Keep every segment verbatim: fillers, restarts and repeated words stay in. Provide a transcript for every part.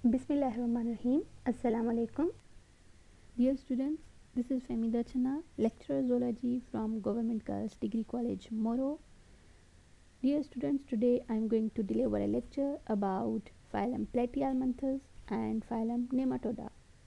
Bismillahirrahmanirrahim. Assalamu alaikum. Dear students, this is Femi Dachana, lecturer zoology from Government Girls Degree College, Moro. Dear students, today I am going to deliver a lecture about phylum Platyhelminthes and phylum Nematoda.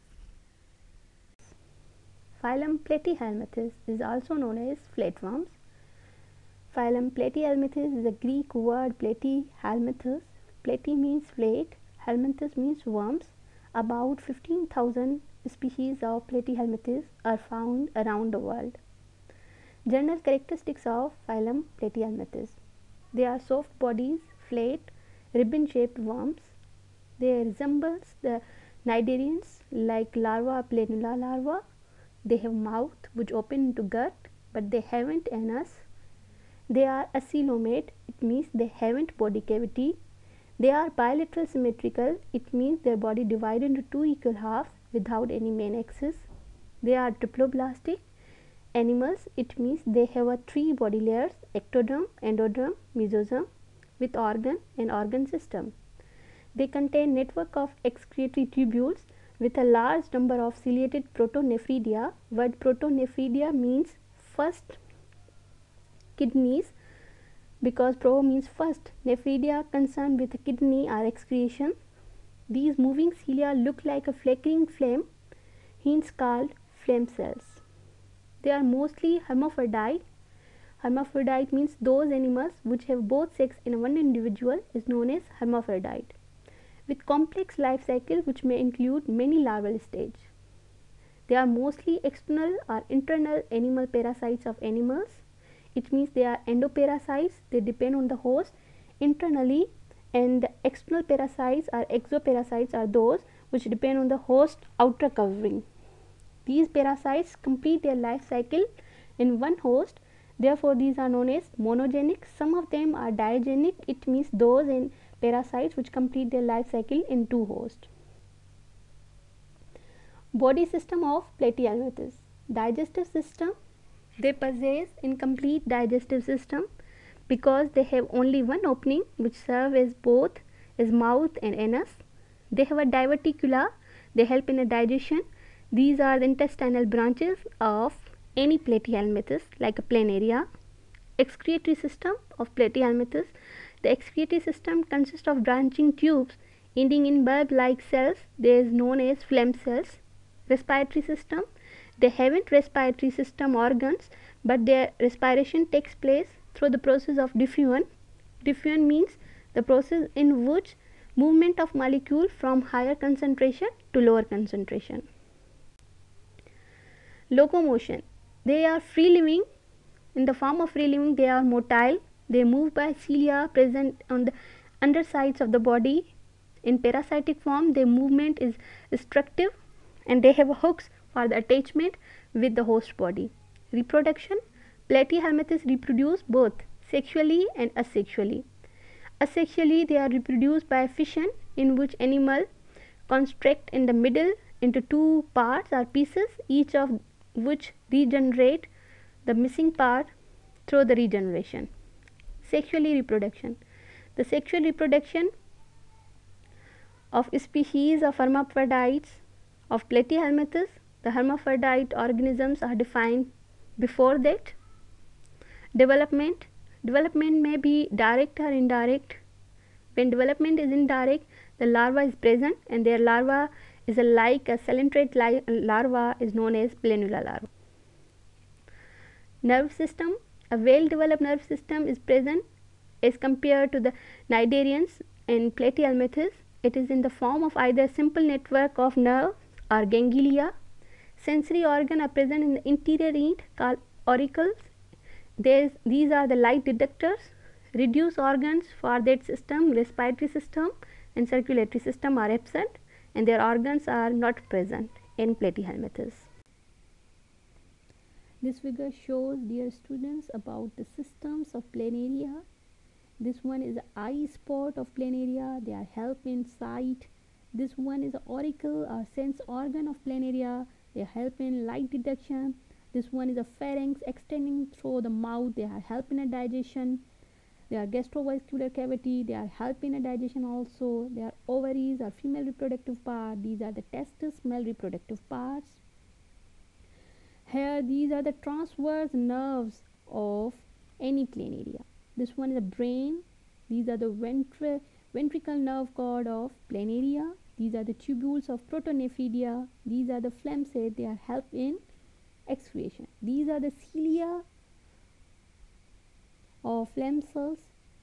Phylum Platyhelminthes is also known as flatworms. Phylum Platyhelminthes is a Greek word platyhelminthes. Platy means flat, helminthes means worms. About fifteen thousand species of platyhelminthes are found around the world. General characteristics of phylum Platyhelminthes: they are soft bodies, flat, ribbon-shaped worms. They resemble the cnidarians like larva planula larva. They have mouth which open into gut, but they haven't anus. They are acoelomate, it means they haven't body cavity. They are bilateral symmetrical, it means their body divided into two equal halves without any main axis. They are triploblastic animals, it means they have a three body layers: ectoderm, endoderm, mesoderm, with organ and organ system. They contain network of excretory tubules with a large number of ciliated protonephridia. Word protonephridia means first kidneys, because pro means first. Nephridia concerned with the kidney or excretion. These moving cilia look like a flickering flame, hence called flame cells. They are mostly hermaphrodite. Hermaphrodite means those animals which have both sex in one individual is known as hermaphrodite, with complex life cycle which may include many larval stage. They are mostly external or internal animal parasites of animals. It means they are endoparasites, they depend on the host internally, and the external parasites or exoparasites are those which depend on the host outer covering. These parasites complete their life cycle in one host, therefore these are known as monogenic. Some of them are diagenic, it means those in parasites which complete their life cycle in two hosts. Body system of platyhelminthes: digestive system. They possess incomplete digestive system because they have only one opening which serve as both as mouth and anus. They have a diverticula, they help in a digestion. These are the intestinal branches of any platyhelminthes like a planaria. Excretory system of platyhelminthes: the excretory system consists of branching tubes ending in bulb-like cells. They is known as phlegm cells. Respiratory system: they haven't respiratory system organs, but their respiration takes place through the process of diffusion. Diffusion means the process in which movement of molecule from higher concentration to lower concentration. Locomotion: they are free living. In the form of free living, they are motile. They move by cilia present on the undersides of the body. In parasitic form, their movement is destructive and they have hooks for the attachment with the host body. Reproduction: platyhelminthes reproduce both sexually and asexually. Asexually, they are reproduced by fission, in which animal constrict in the middle into two parts or pieces, each of which regenerate the missing part through the regeneration. Sexually reproduction: the sexual reproduction of species of hermaphrodites of platyhelminthes. The hermaphrodite organisms are defined before that. Development: development may be direct or indirect. When development is indirect, the larva is present and their larva is a like a coelenterate larva is known as planula larva. Nerve system: a well developed nerve system is present as compared to the cnidarians and platyhelminthes. It is in the form of either simple network of nerve or ganglia. Sensory organs are present in the interior end called auricles. There is, these are the light detectors. Reduced organs for that system, respiratory system and circulatory system, are absent and their organs are not present in platyhelminthes. This figure shows, dear students, about the systems of planaria. This one is the eye spot of planaria. They are help in sight. This one is the auricle or sense organ of planaria. They help in light detection. This one is a pharynx extending through the mouth. They help in a digestion. They are gastrovascular cavity. They are help in a digestion also. They are ovaries or female reproductive part. These are the testes, male reproductive parts. Here, these are the transverse nerves of any plane area. This one is the brain. These are the ventri ventricle nerve cord of plane area. These are the tubules of protonephidia. These are the phlegm sac. They are help in excretion. These are the cilia of phlegm cells.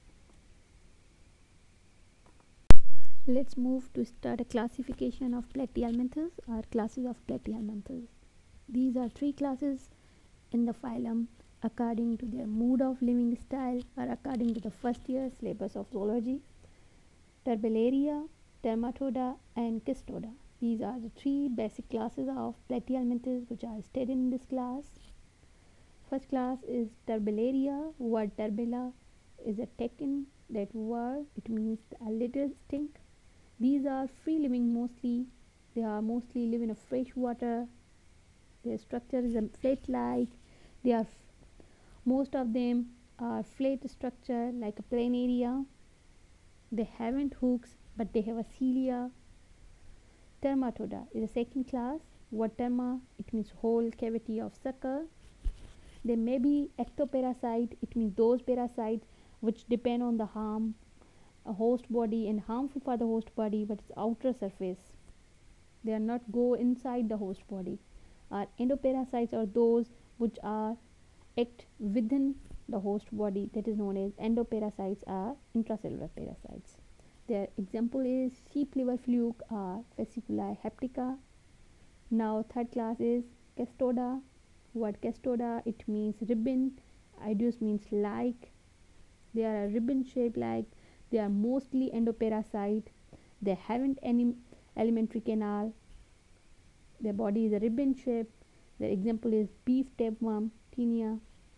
Let's move to start a classification of platyhelminthes or classes of platyhelminthes. These are three classes in the phylum according to their mode of living style or according to the first year syllabus of zoology: Turbellaria, Dermatoda and Cestoda. These are the three basic classes of platyhelminthes which are studied in this class. First class is Turbellaria. Word turbella is a taken that word. It means a little stink. These are free living mostly. They are mostly live in a fresh water. Their structure is a flat-like. They are most of them are flat structure like a planaria. They haven't hooks, but they have a cilia. Dermatoda is a second class. What derma? It means whole cavity of sucker. They may be ectoparasite. It means those parasites which depend on the harm a host body and harmful for the host body, but its outer surface. They are not go inside the host body. Our endoparasites are those which are act within the host body, that is known as endoparasites or intracellular parasites. Their example is sheep liver fluke or fasciculi heptica. Now third class is Cestoda. Word Cestoda, it means ribbon. Idios means like. They are a ribbon shape like. They are mostly endoparasite. They haven't any alimentary canal. Their body is a ribbon shape. Their example is beef tapeworm, Tinea.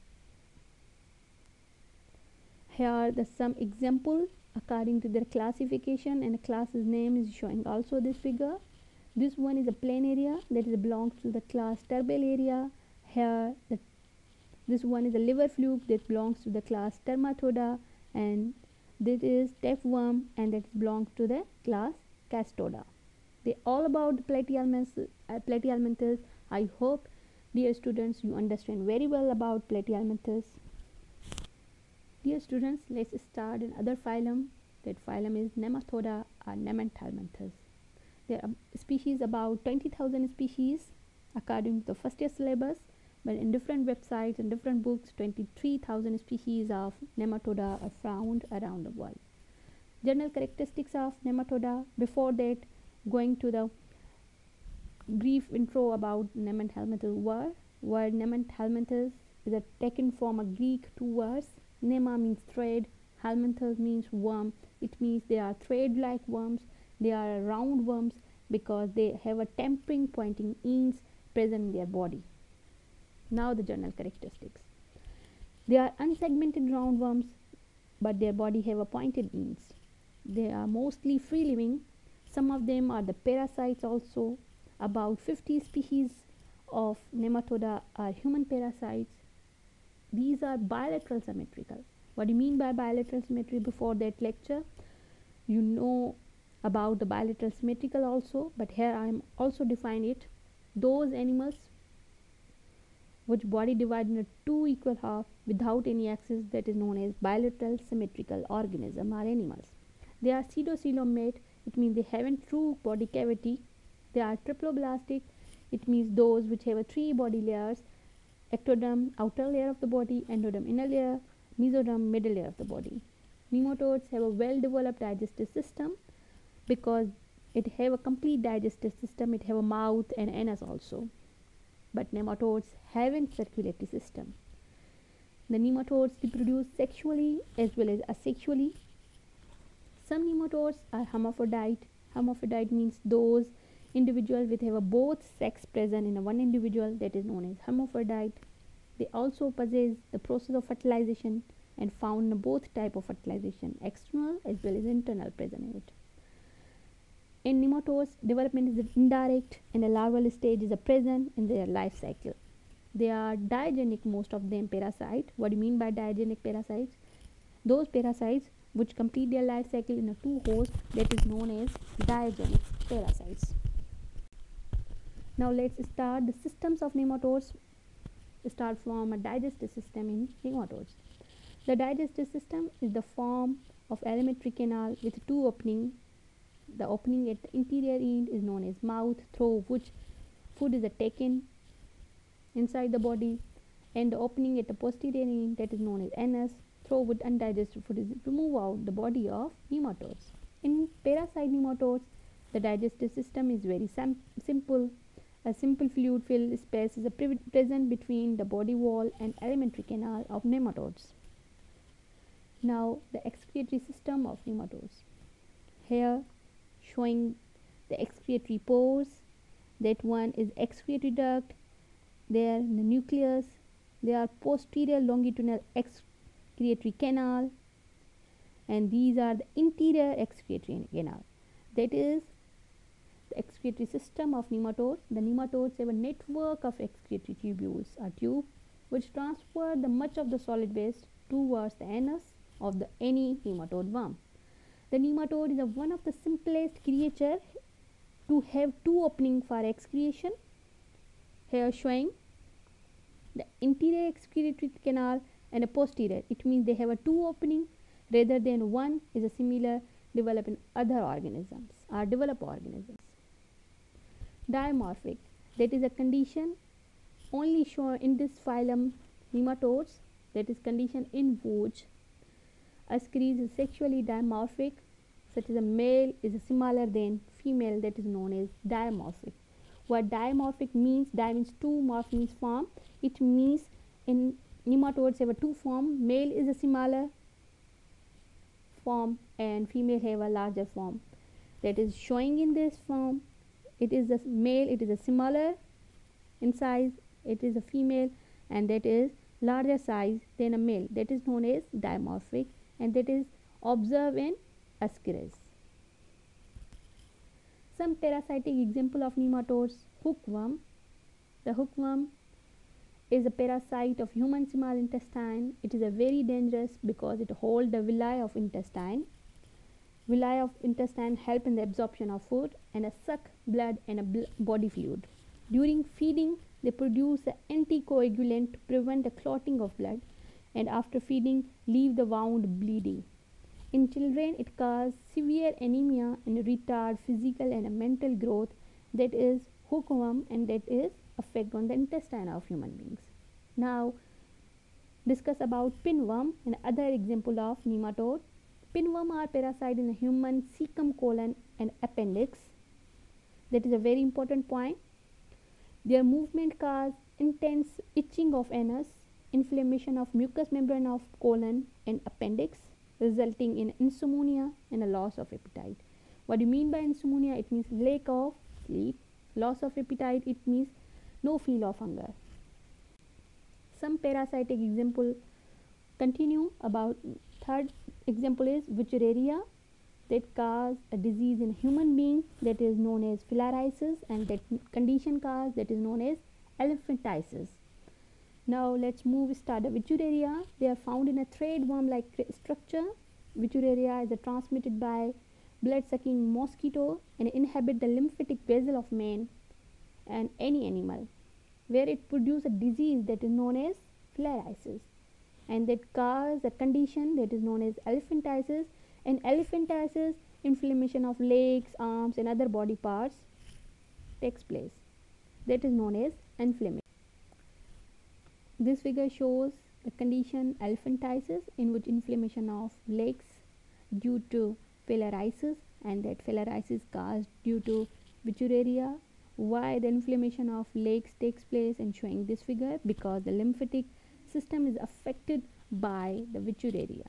Here are the some example according to their classification, and a class's name is showing also this figure. This one is a planaria that is belongs to the class Turbellaria. Here the, this one is a liver fluke that belongs to the class Dermatoda, and this is tapeworm and that belongs to the class Cestoda. They all about the platyhelminthes. Uh, platyhelminthes. I hope, dear students, you understand very well about platyhelminthes. Dear students, let's start another phylum. That phylum is Nemathoda or Nemathelminthes. There are species about twenty thousand species according to the first year syllabus, but in different websites and different books, twenty-three thousand species of Nemathoda are found around the world. General characteristics of Nemathoda. Before that, going to the brief intro about Nemathelminthes word. Word Nemathelminthes is a taken from a Greek two words. Nema means thread, helminthes means worm. It means they are thread-like worms. They are round worms because they have a tapering pointing ends present in their body. Now the general characteristics. They are unsegmented roundworms, but their body have a pointed ends. They are mostly free living. Some of them are the parasites also. About fifty species of Nemathoda are human parasites. These are bilateral symmetrical. What do you mean by bilateral symmetry? Before that lecture, you know about the bilateral symmetrical also, but here I am also define it. Those animals which body divided into two equal half without any axis, that is known as bilateral symmetrical organism or animals. They are pseudocoelomate. It means they haven't true body cavity. They are triploblastic. It means those which have a three body layers: ectoderm, outer layer of the body; endoderm, inner layer; mesoderm, middle layer of the body. Nematodes have a well developed digestive system because it have a complete digestive system. It have a mouth and anus also. But nematodes haven't circulatory system. The nematodes reproduce sexually as well as asexually. Some nematodes are hermaphrodite. Hermaphrodite means those individuals which have a both sex present in a one individual, that is known as hermaphrodite. They also possess the process of fertilization and found in both type of fertilization, external as well as internal present in it. In nematodes, development is indirect and the larval stage is a present in their life cycle. They are diagenic, most of them parasite. What do you mean by diagenic parasites? those parasites which complete their life cycle in a two host, that is known as diagenic parasites. Now let's start the systems of nematodes. Start from a digestive system in nematodes. The digestive system is the form of alimentary canal with two openings. The opening at the interior end is known as mouth, through which food is taken inside the body, and the opening at the posterior end, that is known as anus, through which undigested food is removed out the body of nematodes. In parasite nematodes, the digestive system is very sim- simple. A simple fluid-filled space is pre- present between the body wall and alimentary canal of nematodes. Now, the excretory system of nematodes. Here, showing the excretory pores. That one is excretory duct. There, in the nucleus, there are posterior longitudinal excretory canal, and these are the interior excretory canal. That is the excretory system of nematodes. The nematodes have a network of excretory tubules, a tube which transfer the much of the solid waste towards the anus of the any nematode worm. The nematode is a one of the simplest creature to have two openings for excretion. Here showing the interior excretory canal and a posterior. It means they have a two opening rather than one is a similar developed in other organisms or developed organisms. Dimorphic, that is a condition only shown in this phylum nematodes, that is condition in which a species is sexually dimorphic, such as a male is smaller than female, that is known as dimorphic. What dimorphic means, di means two, morph means form. It means in nematodes have a two form, male is a smaller form and female have a larger form. That is showing in this form. It is a male, it is a smaller in size, it is a female, and that is larger size than a male, that is known as dimorphic, and that is observed in Ascaris. Some parasitic example of nematodes. Hookworm. The hookworm is a parasite of human small intestine. It is a very dangerous because it holds the villi of intestine. Villi of intestine help in the absorption of food and a suck blood and a bl- body fluid. During feeding, they produce an anticoagulant to prevent the clotting of blood, and after feeding, leave the wound bleeding. In children, it causes severe anemia and retard physical and mental growth. That is hookworm, and that is effect on the intestine of human beings. Now, discuss about pinworm and other example of nematode. Pinworm are parasite in the human cecum, colon, and appendix. That is a very important point. Their movement causes intense itching of anus, inflammation of mucous membrane of colon and appendix, resulting in insomnia and a loss of appetite. What do you mean by insomnia? It means lack of sleep. Loss of appetite, it means no feel of hunger. Some parasitic example continue about. Third example is Wuchereria, that cause a disease in human being, that is known as filariasis, and that condition cause that is known as elephantiasis. Now let's move start the Wuchereria. They are found in a thread worm like structure. Wuchereria is transmitted by blood sucking mosquito and inhabit the lymphatic vessel of man and any animal, where it produces a disease that is known as filariasis, and that cause a condition that is known as elephantiasis. And elephantiasis, inflammation of legs, arms and other body parts takes place, that is known as inflammation. This figure shows the condition elephantiasis, in which inflammation of legs due to filariasis, and that filariasis caused due to Wuchereria. Why the inflammation of legs takes place, and showing this figure because the lymphatic system is affected by the Wuchereria.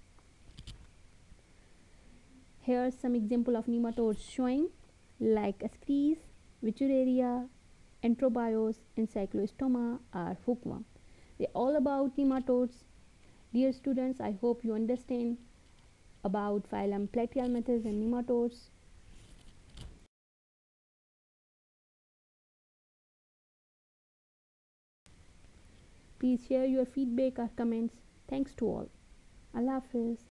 Here are some example of nematodes showing like Ascaris, Wuchereria, Enterobius, and Cyclostoma are hookworm. They are all about nematodes. Dear students, I hope you understand about phylum Platyhelminthes and nematodes. Please share your feedback or comments. Thanks to all. Allah Hafiz.